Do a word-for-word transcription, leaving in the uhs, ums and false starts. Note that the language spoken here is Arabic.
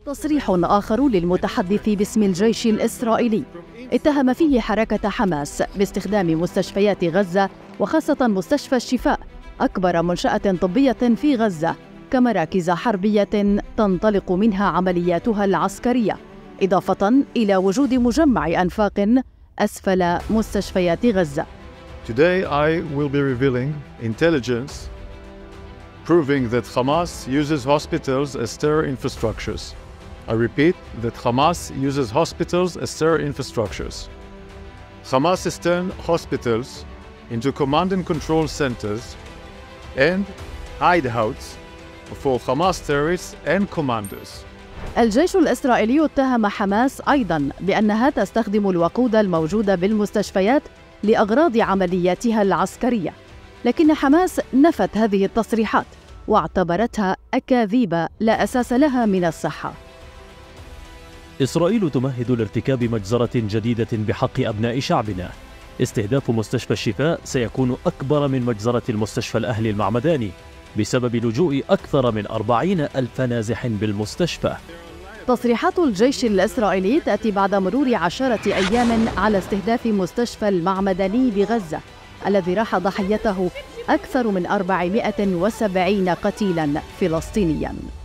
تصريح آخر للمتحدث باسم الجيش الإسرائيلي اتهم فيه حركة حماس باستخدام مستشفيات غزة وخاصة مستشفى الشفاء أكبر منشأة طبية في غزة كمراكز حربية تنطلق منها عملياتها العسكرية، إضافة إلى وجود مجمع أنفاق أسفل مستشفيات غزة. Today I will be revealing intelligence proving that Hamas uses hospitals as terror infrastructures. I repeat that Hamas uses hospitals as terror infrastructures. Hamas has turned hospitals into command and control centers and hideouts for Hamas terrorists and commanders. الجيش الإسرائيلي اتهم حماس أيضاً بأنها تستخدم الوقود الموجود بالمستشفيات لأغراض عملياتها العسكرية، لكن حماس نفت هذه التصريحات واعتبرتها أكاذيب لا أساس لها من الصحة. إسرائيل تمهد لارتكاب مجزرة جديدة بحق أبناء شعبنا. استهداف مستشفى الشفاء سيكون أكبر من مجزرة المستشفى الأهلي المعمداني بسبب لجوء أكثر من أربعين ألف نازح بالمستشفى. تصريحات الجيش الإسرائيلي تأتي بعد مرور عشرة أيام على استهداف مستشفى المعمداني بغزة الذي راح ضحيته أكثر من أربعمائة وسبعين قتيلاً فلسطينياً.